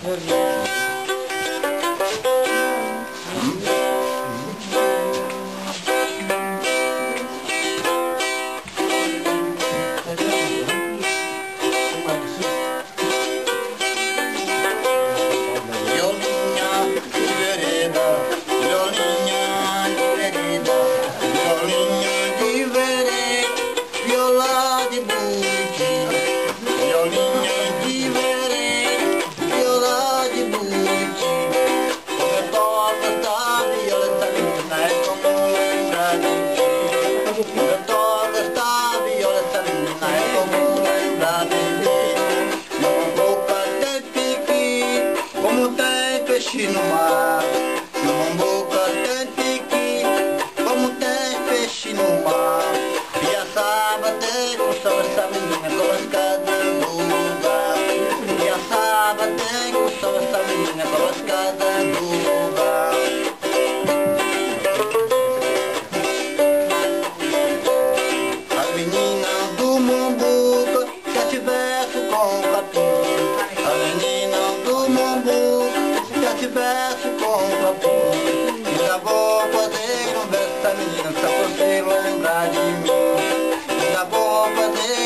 Peixe no mar, numa boca tem pique, como tem peixe no mar. E a sábado com sol, essa menina colocada no lugar. E a sábado com sol, essa menina colocada no lugar. As meninas do Mombuca quer te verso com capim. As meninas do Mombuca te verso com papel. Ainda vou fazer conversa, menina, só pra você lembrar de mim. Ainda vou fazer